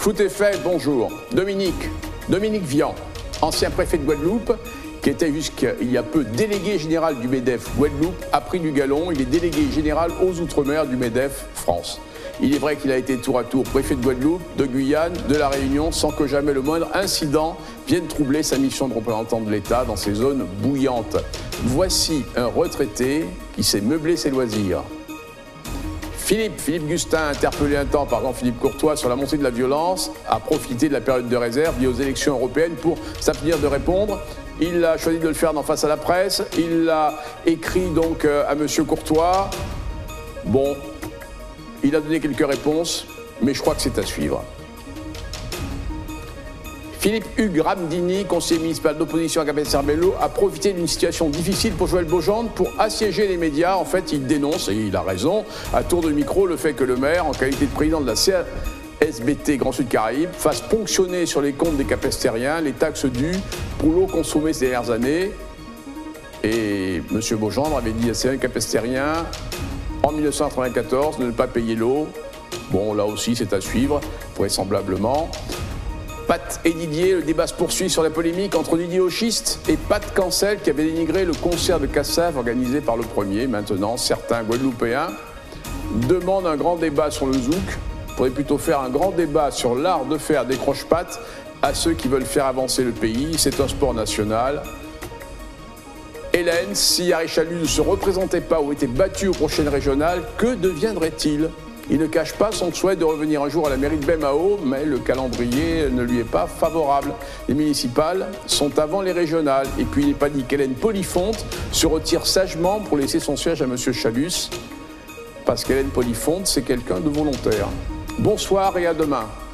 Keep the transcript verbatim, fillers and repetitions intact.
Foot est fait, bonjour. Dominique, Dominique Vian, ancien préfet de Guadeloupe, qui était jusqu'il y a peu délégué général du MEDEF Guadeloupe, a pris du galon. Il est délégué général aux Outre-mer du MEDEF France. Il est vrai qu'il a été tour à tour préfet de Guadeloupe, de Guyane, de La Réunion, sans que jamais le moindre incident vienne troubler sa mission de représentant de l'État dans ces zones bouillantes. Voici un retraité qui sait meubler ses loisirs. Philippe, Philippe Gustin, interpellé un temps par Jean-Philippe Courtois sur la montée de la violence, a profité de la période de réserve liée aux élections européennes pour s'abstenir de répondre. Il a choisi de le faire en face à la presse. Il a écrit donc à M. Courtois. Bon, il a donné quelques réponses, mais je crois que c'est à suivre. Philippe Hugues Ramdini, conseiller municipal d'opposition à Capesterre-Belle-Eau, a profité d'une situation difficile pour Joël Bogendre pour assiéger les médias. En fait, il dénonce, et il a raison, à tour de micro, le fait que le maire, en qualité de président de la C S B T Grand Sud Caraïbes, fasse ponctionner sur les comptes des Capestériens les taxes dues pour l'eau consommée ces dernières années. Et M. Bogendre avait dit à ces Capestériens, en mille neuf cent quatre-vingt-quatorze, de ne pas payer l'eau. Bon, là aussi, c'est à suivre, vraisemblablement. Pat et Didier, le débat se poursuit sur la polémique entre Didier Auchiste et Pat Cancel qui avait dénigré le concert de Cassave organisé par le premier. Maintenant, certains Guadeloupéens demandent un grand débat sur le zouk. Il faudrait plutôt faire un grand débat sur l'art de faire des croche-pattes à ceux qui veulent faire avancer le pays. C'est un sport national. Hélène, si Harry Chalus ne se représentait pas ou était battu aux prochaines régionales, que deviendrait-il ? Il ne cache pas son souhait de revenir un jour à la mairie de Baie-Mahault, mais le calendrier ne lui est pas favorable. Les municipales sont avant les régionales. Et puis il n'est pas dit qu'Hélène Polifonte se retire sagement pour laisser son siège à M. Chalus, parce qu'Hélène Polifonte, c'est quelqu'un de volontaire. Bonsoir et à demain.